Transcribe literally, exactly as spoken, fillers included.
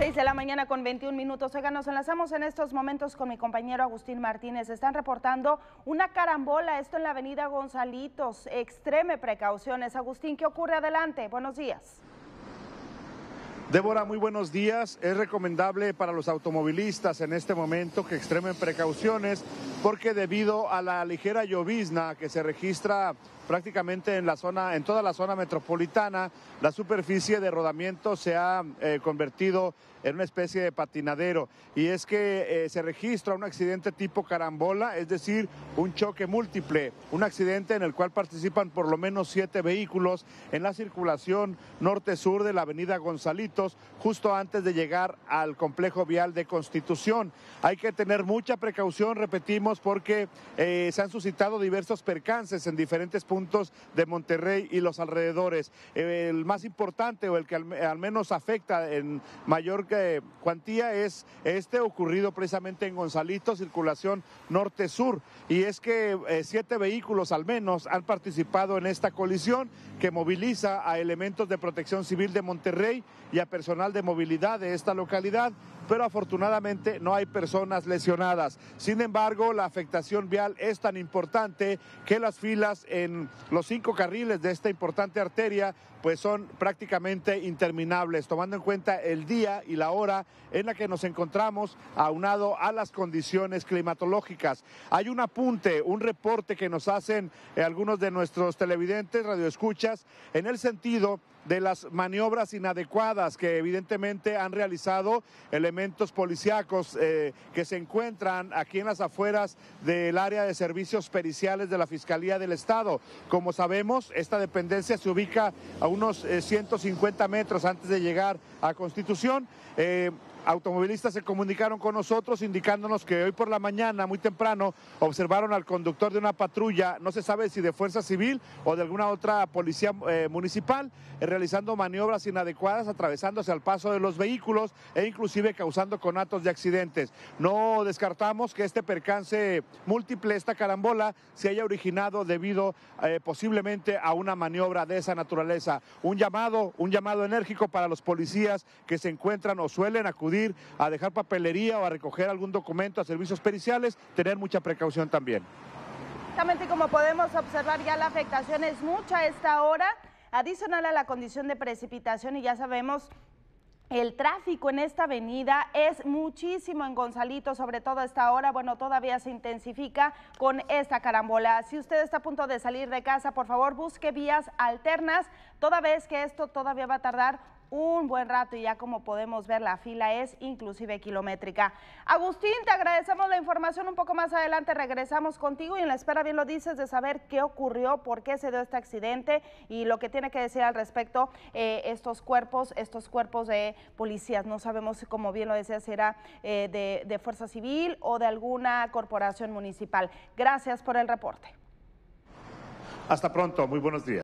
seis de la mañana con veintiún minutos. Oigan, nos enlazamos en estos momentos con mi compañero Agustín Martínez. Están reportando una carambola, esto en la avenida Gonzalitos. Extreme precauciones. Agustín, ¿qué ocurre? Adelante, buenos días. Débora, muy buenos días. Es recomendable para los automovilistas en este momento que extremen precauciones porque debido a la ligera llovizna que se registra prácticamente en la zona, en toda la zona metropolitana, la superficie de rodamiento se ha eh, convertido en una especie de patinadero, y es que eh, se registra un accidente tipo carambola, es decir, un choque múltiple, un accidente en el cual participan por lo menos siete vehículos en la circulación norte-sur de la avenida Gonzalitos, justo antes de llegar al complejo vial de Constitución. Hay que tener mucha precaución, repetimos, porque eh, se han suscitado diversos percances en diferentes puntos de Monterrey y los alrededores. Eh, el más importante, o el que al, al menos afecta en mayor eh, cuantía, es este ocurrido precisamente en Gonzalitos, circulación norte-sur, y es que eh, siete vehículos al menos han participado en esta colisión que moviliza a elementos de Protección Civil de Monterrey y a personal de movilidad de esta localidad, pero afortunadamente no hay personas lesionadas. Sin embargo, la afectación vial es tan importante que las filas en los cinco carriles de esta importante arteria pues son prácticamente interminables, tomando en cuenta el día y la hora en la que nos encontramos, aunado a las condiciones climatológicas. Hay un apunte, un reporte que nos hacen eh, algunos de nuestros televidentes, radioescuchas, en el sentido de las maniobras inadecuadas que evidentemente han realizado elementos policíacos eh, que se encuentran aquí en las afueras del área de servicios periciales de la Fiscalía del Estado. Como sabemos, esta dependencia se ubica a unos eh, ciento cincuenta metros antes de llegar a Constitución. Eh, Automovilistas se comunicaron con nosotros indicándonos que hoy por la mañana, muy temprano, observaron al conductor de una patrulla, no se sabe si de Fuerza Civil o de alguna otra policía eh, municipal, eh, realizando maniobras inadecuadas, atravesándose al paso de los vehículos e inclusive causando conatos de accidentes. No descartamos que este percance múltiple, esta carambola, se haya originado debido eh, posiblemente a una maniobra de esa naturaleza. Un llamado, un llamado enérgico para los policías que se encuentran o suelen acudir a dejar papelería o a recoger algún documento a servicios periciales, tener mucha precaución también. Exactamente, como podemos observar, ya la afectación es mucha a esta hora, adicional a la condición de precipitación, y ya sabemos el tráfico en esta avenida es muchísimo en Gonzalitos, sobre todo a esta hora. Bueno, todavía se intensifica con esta carambola. Si usted está a punto de salir de casa, por favor busque vías alternas, toda vez que esto todavía va a tardar un buen rato, y ya como podemos ver la fila es inclusive kilométrica. Agustín, te agradecemos la información. Un poco más adelante regresamos contigo, y en la espera, bien lo dices, de saber qué ocurrió, por qué se dio este accidente y lo que tiene que decir al respecto eh, estos cuerpos, estos cuerpos de policías. No sabemos, como bien lo decías, si era eh, de, de Fuerza Civil o de alguna corporación municipal. Gracias por el reporte. Hasta pronto, muy buenos días.